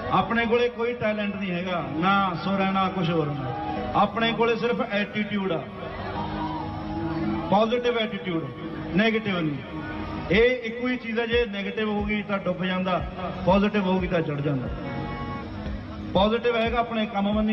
अपने कोले कोई टैलेंट नहीं हैगा, ना सुर है ना कुछ होर, अपने कोले सिर्फ एटीट्यूड आ, पॉजिटिव एटीट्यूड, नैगेटिव नहीं। ये एक ही चीज़ है, जे नैगेटिव होगी तो डुब जाता, पॉजिटिव होगी तो चढ़ जाता। पॉजिटिव हैगा अपने काम मनी,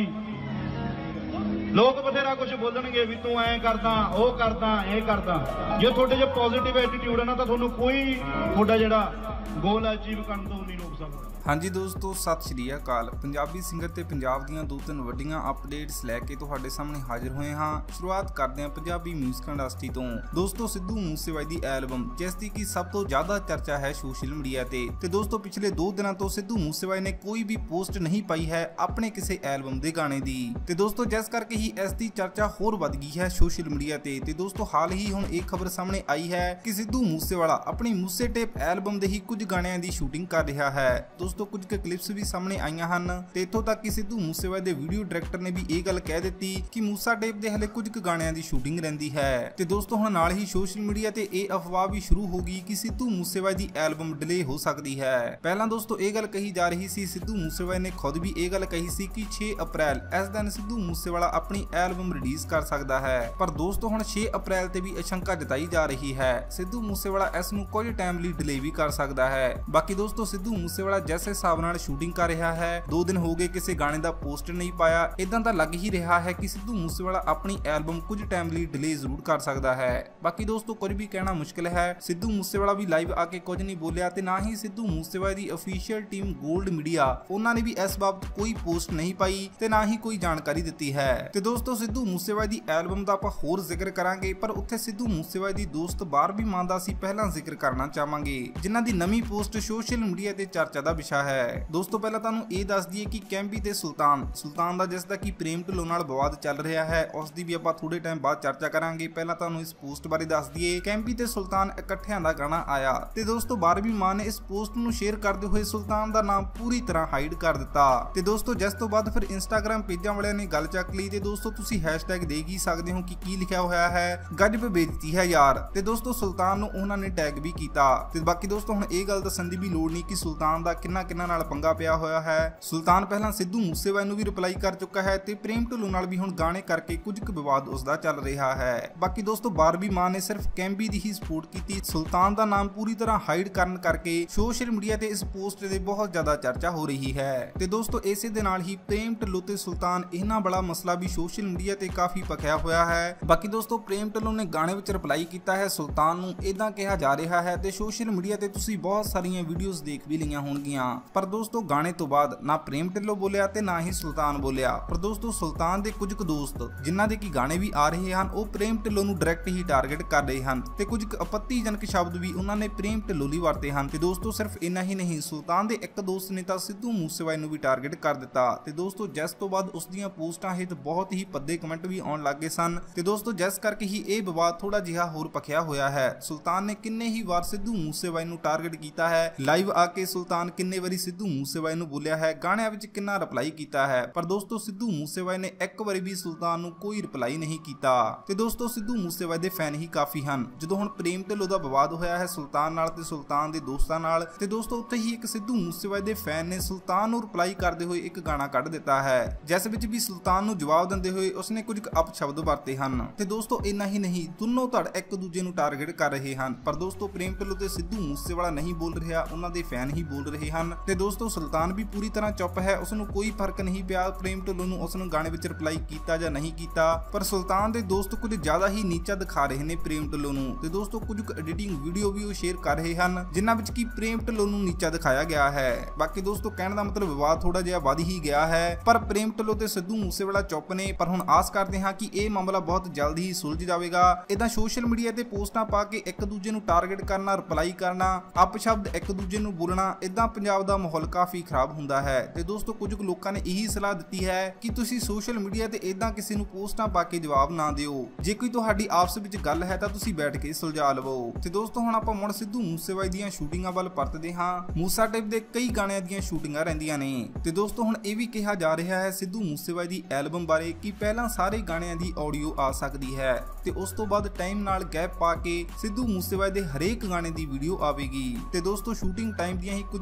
लोग बथेरा कुछ बोलणगे भी तू ऐ करदा वो करदा ये करदा, जो थोड़े जो पॉजिटिव एटीट्यूड है ना तो थोड़ा कोई थोड़ा जिहड़ा गोल अचीव करन तो नहीं रोक सकदा। हाँ जी दोस्तों, सत श्री अकाल। पंजाबी सिंगर ते पंजाब दीयां 2-3 वड्डियां अपडेट्स लैके तुहाडे सामने हाजिर होए हाँ। शुरुआत करते हैं पंजाबी म्यूजिक इंडस्ट्री तो। दोस्तों सिद्धू मूसेवाले दी एल्बम जिसकी की सब तो ज्यादा चर्चा है सोशल मीडिया ते दोस्तों पिछले 2 दिनों तो सिद्धू मूसेवाले ने कोई भी पोस्ट नहीं पाई है अपने किसी एल्बम के गाने दी ते दोस्तों जिस करके ही इसकी चर्चा होर वध गई है सोशल मीडिया ते दोस्तों हाल ही हुण एक खबर सामने आई है कि सिद्धू मूसेवाला अपनी मूसे टेप एल्बम दे ही कुछ गाणियां दी शूटिंग कर रहा है। दोस्तों कुछ क्लिप्स भी सामने आईयां हन ते इत्थों तक कि सिद्धू मूसेवाले दे वीडियो डायरेक्टर ने भी ये गल कह दी कि मूसा टेप दे हले कुछ गाणियां दी शूटिंग रहिंदी है ते दोस्तों हुण नाल ही सोशल मीडिया ते ये अफवाह भी शुरू हो गई कि सिद्धू मूसेवाले दी एल्बम डिले हो सकती है। पहला दोस्तों ये गल कही जा रही सी, सिद्धू मूसेवाले ने खुद भी ये गल कही सी कि 6 अप्रैल इस दिन सिद्धू मूसेवाला अपनी एल्बम रिलीज कर सकता है, पर दोस्तों हुण 6 अप्रैल ते भी आशंका जताई जा रही है सिद्धू मूसेवाला इस नूं कुछ टाइम लई डिले भी कर सकता है। बाकी दोस्तों सिद्धू मूसेवाला जैसे हिसाब नाल शूटिंग कर रहा है, 2 दिन हो गए किसी गाने का पोस्टर नहीं पाया, इदां तां लग ही रहा है कि सिद्धू मूसेवाला अपनी एल्बम कुछ टाइम लई डिले जरूर कर सकता है। बाकी दोस्तों कुछ भी कहना मुश्किल है, सिद्धू मूसेवाला भी लाइव आके कुछ नहीं बोलिया ते ना ही सिद्धू मूसेवाले दी ऑफिशियल टीम गोल्ड मीडिया उन्होंने भी इस बाबत कोई पोस्ट नहीं पाई ते ना ही कोई जानकारी दी है। ते दोस्तों सिद्धू मूसेवाले दी एल्बम का आपां होर जिक्र करांगे, पर उत्थे सिद्धू मूसेवाले दी दोस्त बारबी मान दा सी पहला जिक्र करना चाहांगे जिन्हां दी नवीं पोस्ट सोशल मीडिया ते चर्चा का विषय है। दोस्तों पहला तुहानूं ये दस दईए कि कैंपी ते सुल्तान दा जिसदा कि प्रेम ढिल्लों नाल विवाद चल रहा है उसकी भी आपां थोड़े टाइम बाद चर्चा करांगे। पहला तुहानूं इस पोस्ट बारे दस दईए, कैंपी ते सुल्तान इकट्ठियां दा गाना आया ते दोस्तों बारबी मान ने इस पोस्ट नूं शेयर करते हुए सुल्तान दा नाम पूरी तरह हाइड कर दिता ते दोस्तों जिस तो बाद फिर इंस्टाग्राम पेजां वालियां ने गल चक ली ते दोस्तों तुसीं हैशटैग देख ही सकदे हो कि की लिखिया होया है, गजब बेइज्जती है यार। ते दोस्तों सुल्तान नूं उन्हां ने टैग भी कीता ते बाकी दोस्तों हुण ये गल दस्सण दी भी लोड़ नहीं कि सुल्तान दा किन्ना नाल पंगा पिया होया है। सुल्तान पहला सिद्धू मूसेवाले नूं भी रिप्लाई कर चुका है ते प्रेम ढिल्लों नाल भी हुण गाने करके कुछ विवाद उसका चल रहा है। बाकी दोस्तों बारबी मान ने सिर्फ कैंपी दी ही सपोर्ट की, सुल्तान दा नाम पूरी तरह हाइड करन करके सोशल मीडिया ते इस पोस्ट दे बहुत ज्यादा चर्चा हो रही है ते दोस्तों इसे दे नाल ही प्रेम ढिल्लों ते सुल्तान इन्ना बड़ा मसला भी सोशल मीडिया ते काफी पखिया होया है। बाकी दोस्तों प्रेम ढिल्लों ने गाने विच रिप्लाई कीता है सुल्तान नूं इदां कहा जा रहा है ते सोशल मीडिया ते तुसीं बहुत सारियां वीडियोस देख भी लईआं होणगीआं, पर दोस्तों गाने तो बाद ना प्रेम ढिल्लों बोलिया ते ना ही सुल्तान बोलिया। पर दोस्तों सुल्तान दे कुछ दोस्त जिन्हां दे की गाने भी आ रहे हैं वो प्रेम ढिल्लों नूं डायरैक्ट ही टारगेट कर रहे हैं ते कुछ आपत्तिजनक शब्द भी उन्होंने प्रेम ढिल्लों लई वरते हैं ते दोस्तों सिर्फ इन्ना ही नहीं, सुल्तान दे एक दोस्त ने तां सिद्धू मूसेवाले नूं भी टारगेट कर दिता ते दोस्तों जिस तो बाद उसदियां पोस्टां हित बहुत ही भद्दे कमेंट भी आउण लग गए सन ते दोस्तों जिस करके ही ये विवाद थोड़ा जिहा होर पखिया होया है। सुल्तान ने किन्ने ही वार सिद्धू मूसेवाले नूं टारगेट कीता है, लाइव आके सुल्तान किन्ने वारी सिद्धू मूसेवाले नूं बोलिया है, गाणियां विच किन्ना रिप्लाई कीता है, पर दोस्तों सिद्धू मूसेवाले ने एक बारी भी सुल्तान नूं कोई रिप्लाई नहीं कीता ते दोस्तों सिद्धू मूसेवाले दे फैन ही काफी हन। जदों हुण प्रेम ढिल्लों दा विवाद होया है सुल्तान नाल ते सुल्तान दे दोस्तां नाल ते दोस्तों उत्थे ही एक सिद्धू मूसेवाले दे फैन ने सुल्तान नूं रिप्लाई करदे होए एक गाना कढ दिता है जिस विच भी सुल्तान नूं जवाब दिंदे होए उसने कुछ अपशब्द वरते हन ते दोस्तों इन्ना ही नहीं, दोनों धड़ एक दूजे नूं टारगेट कर रहे हैं, पर दोस्तों प्रेम ढिल्लों ते सिद्धू मूसेवाला नहीं बोल रहा, उन्हां दे फैन ही बोल रहे हैं ते दोस्तों सुल्तान भी पूरी तरह चुप है, उसनूं कोई फर्क नहीं पिया प्रेम ढिल्लों नूं उसनूं गाने विच रिप्लाई कीता जां नहीं कीता। पर सुल्तान दे दोस्त कुछ ज्यादा ही नीचा दिखा रहे ने प्रेम ढिल्लों नूं ते दोस्तों कुछ एडिटिंग वीडियो भी शेयर कर रहे हैं जिन्हां विच की प्रेम ढिल्लों नूं नीचा दिखाया गया है। बाकी दोस्तों कहने का मतलब विवाद थोड़ा जिहा वध ही गया है, पर प्रेम ढिल्लों ते सिद्धू मूसेवाला चुप ने, पर हुण आस करते हैं कि यह मामला बहुत जल्द ही सुलझ जाएगा। इदां सोशल मीडिया ते पोस्टां पा के एक दूजे नूं टारगेट करना, रिप्लाई करना, अपशब्द एक दूजे नूं बोलना, इदां पंजाब दा माहौल काफी खराब हुंदा है ते दोस्तों कुछ लोकां ने यही सलाह दी है कि तुसीं सोशल मीडिया ते इदां किसी नूं पोस्टां पा के जवाब ना दिओ, जे कोई तुहाडी आपस विच गल है तां तुसीं बैठ के सुलझा लवो। ते दोस्तों हुण आपां मुड़ सिद्धू मूसेवाले दीयां शूटिंगां वल परतदे हां। मूसा टेप दे कई गाणियां दीयां शूटिंगां रहिंदियां ने ते दोस्तों हुण ये भी कहा जा रहा है सिद्धू मूसेवाले दी एल्बम बारे कि पहलां सारे गाणियां दी ऑडियो आ सकदी है ते उस तो बाद टाइम नाल गैप पा के सिद्धू मूसेवाले दे हरेक गाने दी वीडियो आवेगी ते दोस्तों शूटिंग टाइम दीयां ही कुछ क्लिप्स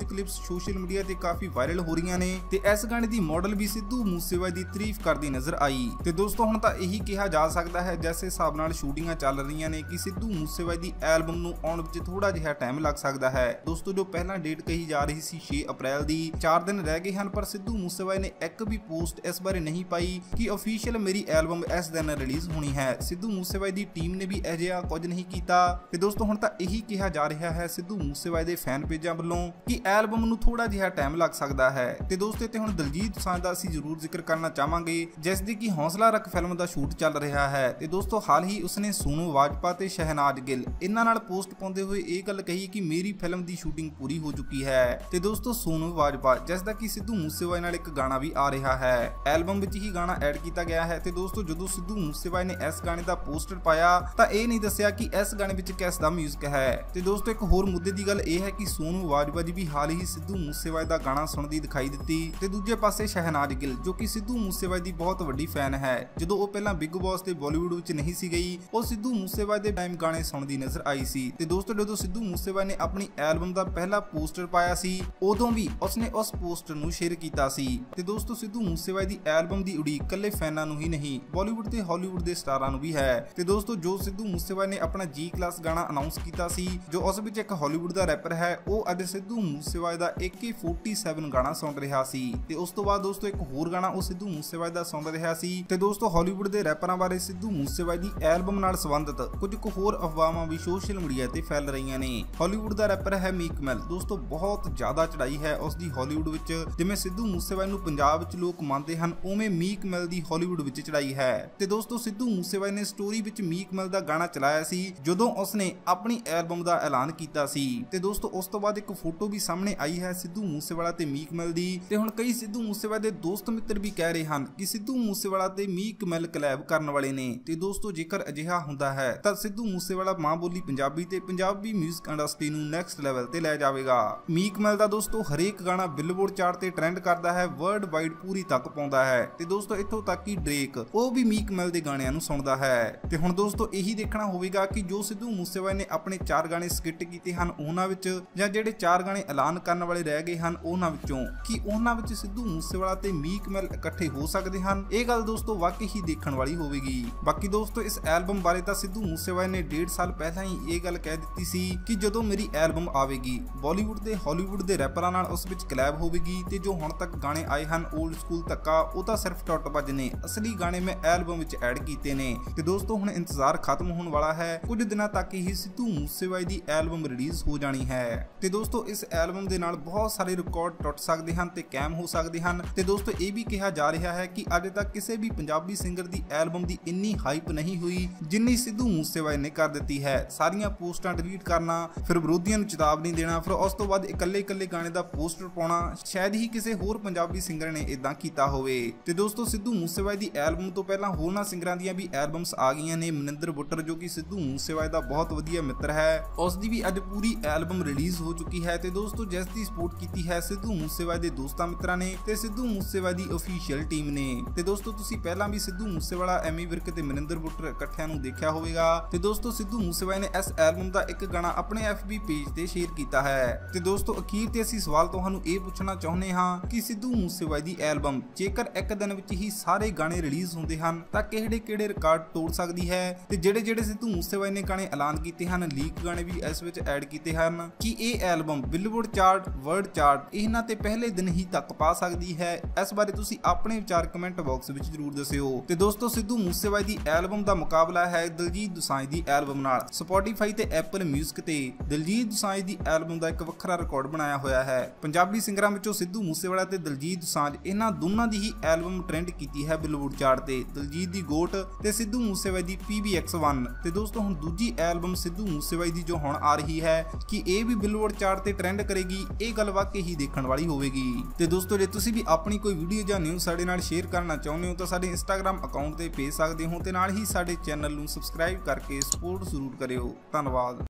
ਸੋਸ਼ਲ ਮੀਡੀਆ ਤੇ ਕਾਫੀ ਵਾਇਰਲ ਹੋ ਰਹੀਆਂ ਨੇ ਤੇ ਇਸ ਗਾਣੇ ਦੀ ਮਾਡਲ ਵੀ ਸਿੱਧੂ ਮੂਸੇਵਾਲੇ ਦੀ ਤਾਰੀਫ ਕਰਦੀ ਨਜ਼ਰ ਆਈ। ਤੇ ਦੋਸਤੋ ਹੁਣ ਤਾਂ ਇਹੀ ਕਿਹਾ ਜਾ ਸਕਦਾ ਹੈ ਜਿਸ ਹਿਸਾਬ ਨਾਲ ਸ਼ੂਟਿੰਗਾਂ ਚੱਲ ਰਹੀਆਂ ਨੇ ਕਿ ਸਿੱਧੂ ਮੂਸੇਵਾਲੇ ਦੀ ਐਲਬਮ ਨੂੰ ਆਉਣ ਵਿੱਚ ਥੋੜਾ ਜਿਹਾ ਟਾਈਮ ਲੱਗ ਸਕਦਾ ਹੈ। ਦੋਸਤੋ ਜੋ ਪਹਿਲਾਂ ਡੇਟ ਕਹੀ ਜਾ ਰਹੀ ਸੀ 6 ਅਪ੍ਰੈਲ ਦੀ, 4 ਦਿਨ ਰਹਿ ਗਏ ਹਨ, ਪਰ ਸਿੱਧੂ ਮੂਸੇਵਾਲੇ ਨੇ ਇੱਕ ਵੀ ਪੋਸਟ ਇਸ ਬਾਰੇ ਨਹੀਂ ਪਾਈ ਕਿ ਅਫੀਸ਼ੀਅਲ ਮੇਰੀ ਐਲਬਮ ਇਸ ਦਿਨ ਰਿਲੀਜ਼ ਹੋਣੀ ਹੈ। ਸਿੱਧੂ ਮੂਸੇਵਾਲੇ ਦੀ ਟੀਮ ਨੇ ਵੀ ਅਜਿਹਾ ਕੁਝ ਨਹੀਂ ਕੀਤਾ। ਤੇ ਦੋਸਤੋ ਹੁਣ ਤਾਂ ਇਹੀ ਕਿਹਾ ਜਾ ਰਿਹਾ ਹੈ ਸਿੱਧੂ ਮੂਸੇਵਾਲੇ ਦੇ ਫੈਨ ਪੇਜਾਂ ਵੱਲੋਂ ਕਿ ਐਲਬਮ ਨੂੰ ਥੋੜਾ ਜਿਹਾ ਟਾਈਮ ਲੱਗ ਸਕਦਾ ਹੈ। ਤੇ ਦੋਸਤੋ ਤੇ ਹੁਣ ਦਿਲਜੀਤ ਦੋਸਾਂਝ ਦਾ ਅਸੀਂ ਜ਼ਰੂਰ ਜ਼ਿਕਰ ਕਰਨਾ ਚਾਹਾਂਗੇ ਜਿਸ ਦੀ ਕਿ ਹੌਸਲਾ ਰੱਖ ਫਿਲਮ ਦਾ ਸ਼ੂਟ ਚੱਲ ਰਿਹਾ ਹੈ। ਤੇ ਦੋਸਤੋ ਹਾਲ ਹੀ ਉਸਨੇ ਸੋਨੂ ਬਾਜਵਾ ਤੇ ਸ਼ਹਿਨਾਜ਼ ਗਿੱਲ ਇਹਨਾਂ ਨਾਲ ਪੋਸਟ ਪਾਉਂਦੇ ਹੋਏ ਇਹ ਗੱਲ ਕਹੀ ਕਿ ਮੇਰੀ ਫਿਲਮ ਦੀ ਸ਼ੂਟਿੰਗ ਪੂਰੀ ਹੋ ਚੁੱਕੀ ਹੈ। ਤੇ ਦੋਸਤੋ ਸੋਨੂ ਬਾਜਵਾ ਜਿਸ ਦਾ ਕਿ ਸਿੱਧੂ ਮੂਸੇਵਾਲੇ ਨਾਲ ਇੱਕ ਗਾਣਾ ਵੀ ਆ ਰਿਹਾ ਹੈ, ਐਲਬਮ ਵਿੱਚ ਹੀ ਗਾਣਾ ਐਡ ਕੀਤਾ ਗਿਆ ਹੈ। ਤੇ ਦੋਸਤੋ ਜਦੋਂ ਸਿੱਧੂ ਮੂਸੇਵਾਲੇ ਨੇ ਇਸ ਗਾਣੇ ਦਾ ਪੋਸਟਰ ਪਾਇਆ ਤਾਂ ਇਹ ਨਹੀਂ ਦੱਸਿਆ ਕਿ ਇਸ ਗਾਣੇ ਵਿੱਚ ਕਿਸ ਦਾ ਮਿਊਜ਼ਿਕ ਹੈ। ਤੇ ਦੋਸਤੋ ਇੱਕ ਹੋਰ ਮੁੱਦੇ ਦੀ ਗੱਲ ਇਹ ਹੈ ਕਿ ਸੋਨੂ ਬਾਜਵਾ ਜੀ ਵੀ ਹਾਲ ਹੀ ਸਿੱਧੂ ਮੂਸੇਵਾਲੇ ਦਾ ਗਾਣਾ ਸੁਣਦੀ ਦਿਖਾਈ ਦਿੱਤੀ। ਤੇ ਦੂਜੇ ਪਾਸੇ ਸ਼ਹਿਨਾਜ਼ ਗਿੱਲ ਜੋ ਕਿ ਸਿੱਧੂ ਮੂਸੇਵਾਲੇ ਦੀ ਬਹੁਤ ਵੱਡੀ ਫੈਨ ਹੈ, ਜਦੋਂ ਉਹ ਪਹਿਲਾਂ ਬਿਗ ਬੌਸ ਤੇ ਬਾਲੀਵੁੱਡ ਵਿੱਚ ਨਹੀਂ ਸੀ ਗਈ, ਉਹ ਸਿੱਧੂ ਮੂਸੇਵਾਲੇ ਦੇ ਟਾਈਮ ਗਾਣੇ ਸੁਣਦੀ ਨਜ਼ਰ ਆਈ ਸੀ। ਤੇ ਦੋਸਤੋ ਜਦੋਂ ਸਿੱਧੂ ਮੂਸੇਵਾਲੇ ਨੇ ਆਪਣੀ ਐਲਬਮ ਦਾ ਪਹਿਲਾ ਪੋਸਟਰ ਪਾਇਆ ਸੀ ਉਦੋਂ ਵੀ ਉਸਨੇ ਉਸ ਪੋਸਟਰ ਨੂੰ ਸ਼ੇਅਰ ਕੀਤਾ ਸੀ। ਤੇ ਦੋਸਤੋ ਸਿੱਧੂ ਮੂਸੇਵਾਲੇ ਦੀ ਐਲਬਮ ਦੀ ਉਡੀਕ ਇਕੱਲੇ ਫੈਨਾਂ ਨੂੰ ਹੀ ਨਹੀਂ ਬਾਲੀਵੁੱਡ ਤੇ ਹਾਲੀਵੁੱਡ ਦੇ ਸਟਾਰਾਂ ਨੂੰ ਵੀ ਹੈ। ਤੇ ਦੋਸਤੋ ਜੋ ਸਿੱਧੂ ਮੂਸੇਵਾਲੇ ਨੇ ਆਪਣਾ ਜੀ ਕਲਾਸ ਗਾਣਾ ਅਨਾਉਂਸ ਕੀਤਾ ਸੀ ਜੋ ਉਸ ਵਿੱਚ ਇੱਕ ਹਾਲੀਵੁੱਡ ਦਾ ਰੈਪਰ ਹੈ, ਉਹ ਅੱਜ ਸਿੱਧੂ ਮੂਸੇਵਾਲੇ ਦਾ AK-47 ਗਾਣਾ ਸੁਣ ਰਿਹਾ ਸੀ। ਤੇ ਉਸ ਤੋਂ ਬਾਅਦ ਦੋਸਤੋ ਇੱਕ ਹੋਰ ਗਾਣਾ ਉਹ ਸਿੱਧੂ ਮੂਸੇਵਾਲੇ ਦਾ ਸੁਣ ਰਿਹਾ ਸੀ। ਤੇ ਦੋਸਤੋ ਹਾਲੀਵੁੱਡ ਦੇ ਰੈਪਰਾਂ ਬਾਰੇ ਸਿੱਧੂ ਮੂਸੇਵਾਲੇ ਦੀ ਐਲਬਮ ਨਾਲ ਸੰਬੰਧਿਤ ਕੁਝ ਕੁ ਹੋਰ ਅਫਵਾਹਾਂ ਵੀ ਸੋਸ਼ਲ ਮੀਡੀਆ ਤੇ ਫੈਲ ਰਹੀਆਂ ਨੇ। ਹਾਲੀਵੁੱਡ ਦਾ ਰੈਪਰ ਹੈ ਮੀਕ ਮਿਲ। ਦੋਸਤੋ ਬਹੁਤ ਜ਼ਿਆਦਾ ਚੜਾਈ ਹੈ ਉਸ ਦੀ ਹਾਲੀਵੁੱਡ ਵਿੱਚ, ਜਿਵੇਂ ਸਿੱਧੂ ਮੂਸੇਵਾਲੇ ਨੂੰ ਪੰਜਾਬ ਵਿੱਚ ਲੋਕ ਮੰਨਦੇ ਹਨ ਉਵੇਂ ਮੀਕ ਮਿਲ ਦੀ ਹਾਲੀਵੁੱਡ ਵਿੱਚ ਚੜਾਈ ਹੈ। ਤੇ ਦੋਸਤੋ ਸਿੱਧੂ ਮੂਸੇਵਾਲੇ ਨੇ ਸਟੋਰੀ ਵਿੱਚ ਮੀਕ ਮਿਲ ਦਾ ਗਾਣਾ ਚਲਾਇਆ ਸੀ ਜਦੋਂ ਉਸਨੇ ਆਪਣੀ ਐਲਬਮ ਦਾ ਐਲਾਨ ਕੀਤਾ ਸੀ। ਤੇ ਦੋਸਤੋ ਉਸ ਤੋਂ ਬਾਅਦ ਇੱਕ ਫੋਟੋ ਵੀ ਸਾਹਮਣੇ ਆਈ ਹੈ ਸਿੱਧੂ ਮੂਸੇਵਾਲਾ ਤੇ ਮੀਕ ਮਿਲ ਦੀ। ਤੇ ਹੁਣ ਕਈ ਸਿੱਧੂ ਮੂਸੇਵਾਲੇ ਦੇ ਦੋਸਤ ਮਿੱਤਰ ਵੀ ਕਹਿ ਰਹੇ ਹਨ ਕਿ ਸਿੱਧੂ ਮੂਸੇਵਾਲਾ ਤੇ ਮੀਕ ਮਿਲ ਕਲੈਬ ਕਰਨ ਵਾਲੇ ਨੇ। ਤੇ ਦੋਸਤੋ ਜੇਕਰ ਅਜਿਹਾ ਹੁੰਦਾ ਹੈ ਤਾਂ ਸਿੱਧੂ ਮੂਸੇਵਾਲਾ ਮਾਂ ਬੋਲੀ ਪੰਜਾਬੀ ਤੇ ਪੰਜਾਬੀ 뮤직 ਇੰਡਸਟਰੀ ਨੂੰ ਨੈਕਸਟ ਲੈਵਲ ਤੇ ਲੈ ਜਾਵੇਗਾ। ਮੀਕ ਮਿਲ ਦਾ ਦੋਸਤੋ ਹਰੇਕ ਗਾਣਾ ਬਿਲਬੋਰਡ ਚਾਰਟ ਤੇ ਟ੍ਰੈਂਡ ਕਰਦਾ ਹੈ, ਵਰਲਡ ਵਾਈਡ ਪੂਰੀ ਤੱਕ ਪਾਉਂਦਾ ਹੈ। ਤੇ ਦੋਸਤੋ ਇੱਥੋਂ ਤੱਕ ਕਿ ਡ੍ਰੇਕ ਉਹ ਵੀ ਮੀਕ ਮਿਲ ਦੇ ਗਾਣਿਆਂ ਨੂੰ ਸੁਣਦਾ ਹੈ। ਤੇ ਹੁਣ ਦੋਸਤੋ ਇਹੀ ਦੇਖਣਾ ਹੋਵੇਗਾ ਕਿ ਜੋ ਸਿੱਧੂ ਮੂਸੇਵਾਲੇ ਨੇ ਆਪਣੇ 4 ਗਾਣੇ ਸਕਿੱਟ ਕੀਤੇ ਹਨ ਉਹਨਾਂ ਵਿੱਚ ਜਾਂ ਜਿਹੜੇ 4 ਗਾਣੇ ਐਲਾਨ ਕਰਨ ਵਾਲੇ ਰਹਿ ਗਏ ਹਨ ਉਹਨਾਂ ਵਿੱਚੋਂ ਕਿ ਉਹਨਾਂ ਵਿੱਚ ਸਿੱਧੂ ਮੂਸੇਵਾਲਾ ਤੇ ਮੀਕ ਮਿਲ ਇਕੱਠੇ ਹੋ ਸਕਦੇ ਹਨ। ਇਹ ਗੱਲ ਦੋਸਤੋ ਵਾਕਈ ਹੀ ਦੇਖਣ ਵਾਲੀ ਹੋਵੇਗੀ। ਬਾਕੀ ਦੋਸਤੋ ਇਸ ਐਲਬਮ ਬਾਰੇ ਤਾਂ ਸਿੱਧੂ ਮੂਸੇਵਾਲੇ ਨੇ 1.5 ਸਾਲ ਪਹਿਲਾਂ ਹੀ ਇਹ ਗੱਲ ਕਹਿ ਦਿੱਤੀ ਸੀ ਕਿ ਜਦੋਂ ਮੇਰੀ ਐਲਬਮ ਆਵੇਗੀ ਬਾਲੀਵੁੱਡ ਤੇ ਹਾਲੀਵੁੱਡ ਦੇ ਰੈਪਰਾਂ ਨਾਲ ਉਸ ਵਿੱਚ ਕਲੈਬ ਹੋਵੇਗੀ। ਤੇ ਜੋ ਹੁਣ ਤੱਕ ਗਾਣੇ ਆਏ ਹਨ 올ਡ ਸਕੂਲ ਧੱਕਾ ਉਹ ਤਾਂ ਸਿਰਫ ਟੁੱਟ-ਭੱਜ ਨੇ, ਅਸਲੀ ਗਾਣੇ ਮੈਂ ਐਲਬਮ ਵਿੱਚ ਐਡ ਕੀਤੇ ਨੇ। ਤੇ ਦੋਸਤੋ ਹੁਣ ਇੰਤਜ਼ਾਰ ਖਤਮ ਹੋਣ ਵਾਲਾ ਹੈ, ਕੁਝ ਦਿਨਾਂ ਤੱਕ ਹੀ ਸਿੱਧੂ ਮੂਸੇਵਾਲੇ ਦੀ ਐਲਬਮ ਰਿਲੀਜ਼ ਹੋ ਜਾਣੀ ਹੈ। ਤੇ ਦੋਸਤੋ ਇਸ ਐਲਬਮ ਦੇ ਨਾਲ ਬਹੁਤ ਸਾਰੇ ਰਿਕਾਰਡ ਟੁੱਟ ਸਕਦੇ ਹਨ ਤੇ ਕਾਇਮ ਹੋ ਸਕਦੇ ਹਨ। ਤੇ ਦੋਸਤੋ ਇਹ ਵੀ ਕਿਹਾ ਜਾ ਰਿਹਾ ਹੈ ਕਿ ਅੱਜ ਤੱਕ ਕਿਸੇ ਵੀ ਪੰਜਾਬੀ ਸਿੰਗਰ ਦੀ ਐਲਬਮ ਦੀ ਇੰਨੀ ਹਾਈਪ ਨਹੀਂ ਹੋਈ ਜਿੰਨੀ ਸਿੱਧੂ ਮੂਸੇਵਾਲੇ ਨੇ ਕਰ ਦਿੱਤੀ ਹੈ। ਸਾਰੀਆਂ ਪੋਸਟਾਂ ਡਿਲੀਟ ਕਰਨਾ, ਫਿਰ ਵਿਰੋਧੀਆਂ ਨੂੰ ਚੇਤਾਵਨੀ ਦੇਣਾ, ਫਿਰ ਉਸ ਤੋਂ ਬਾਅਦ ਇਕੱਲੇ ਗਾਣੇ ਦਾ ਪੋਸਟਰ ਪਾਉਣਾ, ਸ਼ਾਇਦ ਹੀ ਕਿਸੇ ਹੋਰ ਪੰਜਾਬੀ ਸਿੰਗਰ ਨੇ ਇਦਾਂ ਕੀਤਾ ਹੋਵੇ। ਤੇ ਦੋਸਤੋ ਸਿੱਧੂ ਮੂਸੇਵਾਲੇ ਦੀ ਐਲਬਮ ਤੋਂ ਪਹਿਲਾਂ ਹੋਰਨਾਂ ਸਿੰਗਰਾਂ ਦੀਆਂ ਵੀ ਐਲਬਮਸ ਆ ਗਈਆਂ ਨੇ। ਮਨਿੰਦਰ ਬੁੱਟਰ ਜੋ ਕਿ ਸਿੱਧੂ ਮੂਸੇਵਾਲੇ ਦਾ ਬਹੁਤ ਵਧੀਆ ਮਿੱਤਰ ਹੈ, ਉਸ ਦੀ ਵੀ ਅੱਜ ਪੂਰੀ ਐਲਬਮ ਰਿਲੀਜ਼ ਹੋ ਚੁੱਕੀ ਹੈ। ਤੇ ਦੋਸਤੋ ਜਿਸ ਦੀ ਸਪੋਰਟ ਕੀਤੀ ਹੈ ਸਿੱਧੂ ਮੂਸੇਵਾਲੇ ਦੇ ਦੋਸਤਾਂ ਮਿੱਤਰਾਂ ਨੇ ਤੇ ਸਿੱਧੂ ਮੂਸੇਵਾਲੇ ਦੀ ਅਫੀਸ਼ੀਅਲ ਟੀਮ ਨੇ। ਤੇ ਦੋਸਤੋ ਤੁਸੀਂ ਪਹਿਲਾਂ ਵੀ ਸਿੱਧੂ ਮੂਸੇਵਾਲਾ, ਐਮੀ ਵਿਰਕ ਤੇ ਮਨਿੰਦਰ ਬੁੱਟਰ ਇਕੱਠਿਆਂ ਨੂੰ ਦੇਖਿਆ ਹੋਵੇਗਾ। ਤੇ ਦੋਸਤੋ ਸਿੱਧੂ ਮੂਸੇਵਾਲੇ ਨੇ ਇਸ ਐਲਬਮ ਦਾ ਇੱਕ ਗਾਣਾ ਆਪਣੇ FB ਪੇਜ ਤੇ ਸ਼ੇਅਰ ਕੀਤਾ ਹੈ। ਤੇ ਦੋਸਤੋ ਅਖੀਰ ਤੇ ਅਸੀਂ ਸਵਾਲ ਤੁਹਾਨੂੰ ਇਹ ਪੁੱਛਣਾ ਚਾਹੁੰਦੇ ਹਾਂ ਕਿ ਸਿੱਧੂ ਮੂਸੇਵਾਲੇ ਦੀ ਐਲਬਮ ਜੇਕਰ ਇੱਕ ਦਿਨ ਵਿੱਚ ਹੀ ਸਾਰੇ ਗਾਣੇ ਰਿਲੀਜ਼ ਹੁੰਦੇ ਹਨ ਤਾਂ ਕਿਹੜੇ ਰਿਕਾਰਡ ਤੋੜ ਸਕਦੀ ਹੈ? ਤੇ ਜਿਹੜੇ ਸਿੱਧੂ ਮੂਸੇਵਾਲੇ ਨੇ ਗਾਣੇ ਐਲਾਨ ਕੀਤੇ ਹਨ, ਲੀਕ ਗਾਣੇ ਵੀ ਇਸ ਵਿੱਚ ਐਡ ਕੀਤੇ ਹਨ, ਕਿ ਇਹ album Billboard chart, world chart ਇਹਨਾਂ ਤੇ ਪਹਿਲੇ ਦਿਨ ਹੀ ਤੱਕ ਪਾ ਸਕਦੀ ਹੈ? ਇਸ ਬਾਰੇ ਤੁਸੀਂ ਆਪਣੇ ਵਿਚਾਰ ਕਮੈਂਟ ਬਾਕਸ ਵਿੱਚ ਜ਼ਰੂਰ ਦੱਸਿਓ। ਤੇ ਦੋਸਤੋ ਸਿੱਧੂ ਮੂਸੇਵਾਲੇ ਦੀ ਐਲਬਮ ਦਾ ਮੁਕਾਬਲਾ ਹੈ ਦਿਲਜੀਤ ਦੋਸਾਂਝ ਦੀ ਐਲਬਮ ਨਾਲ। ਸਪੋਟੀਫਾਈ ਤੇ ਐਪਲ ਮਿਊਜ਼ਿਕ ਤੇ ਦਿਲਜੀਤ ਦੋਸਾਂਝ ਦੀ ਐਲਬਮ ਦਾ ਇੱਕ ਵੱਖਰਾ ਰਿਕਾਰਡ ਬਣਾਇਆ ਹੋਇਆ ਹੈ। ਪੰਜਾਬੀ ਸਿੰਗਰਾਂ ਵਿੱਚੋਂ ਸਿੱਧੂ ਮੂਸੇਵਾਲਾ ਤੇ ਦਿਲਜੀਤ ਦੋਸਾਂਝ ਇਹਨਾਂ ਦੋਨਾਂ ਦੀ ਹੀ ਐਲਬਮ ਟ੍ਰੈਂਡ ਕੀਤੀ ਹੈ ਬਿਲਬੋਰਡ ਚਾਰਟ ਤੇ। ਦਿਲਜੀਤ ਦੀ ਗੋਟ ਤੇ ਸਿੱਧੂ ਮੂਸੇਵਾਲੇ ਦੀ PBX1। ਤੇ ਦੋਸਤੋ ਹੁਣ ਦੂਜੀ ਐਲਬਮ ਸਿੱਧੂ ਮੂਸੇਵਾਲੇ ਦੀ ਜੋ ਹੁਣ ਆ ਰਹੀ ਹੈ ਕਿ ਇਹ ਵੀ ਬਿਲਬੋਰਡ ਚਾਰਟ ਤੇ ਟ੍ਰੈਂਡ ਕਰੇਗੀ, ਇਹ ਗੱਲ ਵਾਕਈ ਹੀ ਦੇਖਣ ਵਾਲੀ ਹੋਵੇਗੀ। ਤੇ ਦੋਸਤੋ ਜੇ ਤੁਸੀਂ ਵੀ ਆਪਣੀ ਕੋਈ ਵੀਡੀਓ ਜਾਂ ਨਿਊਜ਼ ਸਾਡੇ ਨਾਲ ਸ਼ੇਅਰ ਕਰਨਾ ਚਾਹੁੰਦੇ ਹੋ ਤਾਂ ਸਾਡੇ ਇੰਸਟਾਗ੍ਰਾਮ ਅਕਾਊਂਟ ਤੇ ਭੇਜ ਸਕਦੇ ਹੋ ਤੇ ਨਾਲ ਹੀ ਸਾਡੇ ਚੈਨਲ ਨੂੰ ਸਬਸਕ੍ਰਾਈਬ ਕਰਕੇ ਸਪੋਰਟ ਜ਼ਰੂਰ ਕਰਿਓ। ਧੰਨਵਾਦ।